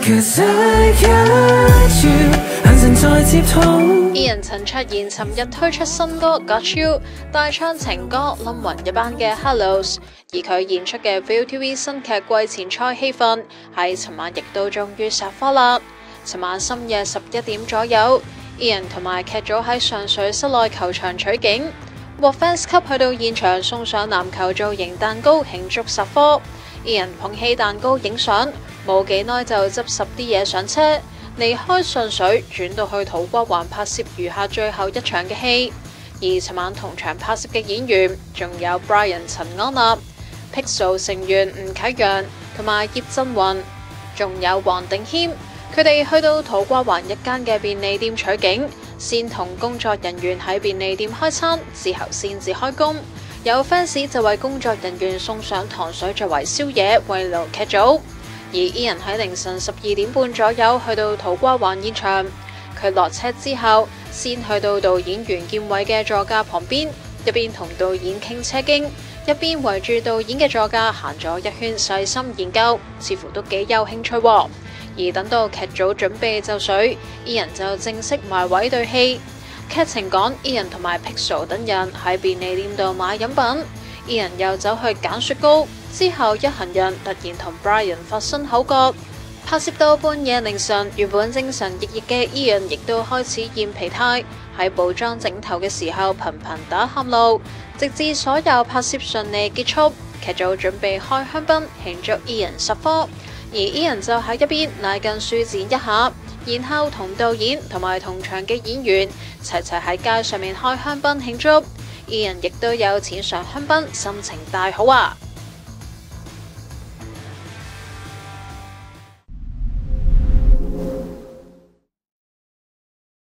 'Cause I got you， 眼神再接通。 Ian 陳卓賢尋日推出新歌《Got You》，大唱情歌冧暈一班嘅 Hellos， 而佢演出嘅 ViuTV 新劇季前賽戲份喺尋晚亦都終於殺科啦。尋晚深夜11點左右 ，Ian 同埋劇組喺上水室內球場取景，獲 fans 級去到現場送上籃球造型蛋糕慶祝殺科。Ian 捧起蛋糕影相，冇幾耐就執拾啲嘢上車，離開上水，轉到去土瓜灣拍攝餘下最後一場嘅戲。而尋晚同場拍攝嘅演員仲有 Brian 陳安立、Pixel 成員吳啟陽同埋葉振雲，仲有黃定謙。佢哋去到土瓜灣一間嘅便利店取景，先同工作人員喺便利店開餐，之後先至開工。有 fans 就為工作人員送上糖水作為宵夜，慰勞劇組。而 Ian 喺凌晨12點半左右去到土瓜灣現場，佢落車之後，先去到導演袁建偉嘅座駕旁邊，一邊同導演傾車經，一邊圍住導演嘅座駕行咗一圈，細心研究，似乎都幾有興趣喎。而等到劇組準備就緒 ，Ian 就正式埋位對戲。劇情講 Ian 同埋 Pixel 等人喺便利店度買飲品 ，Ian 又走去揀雪糕，之後一行人突然同 Brian 發生口角。拍攝到半夜凌晨，原本精神奕奕嘅 Ian 亦都開始現疲態，喺補妝整頭嘅時候頻頻打喊路，直至所有拍攝順利結束，劇組準備開香檳慶祝 Ian 殺科。而 Ian 就喺一邊拉近舒展一下，然後同導演同埋同場嘅演員齊齊喺街上面開香檳慶祝。Ian 亦都有淺嘗香檳，心情大好啊！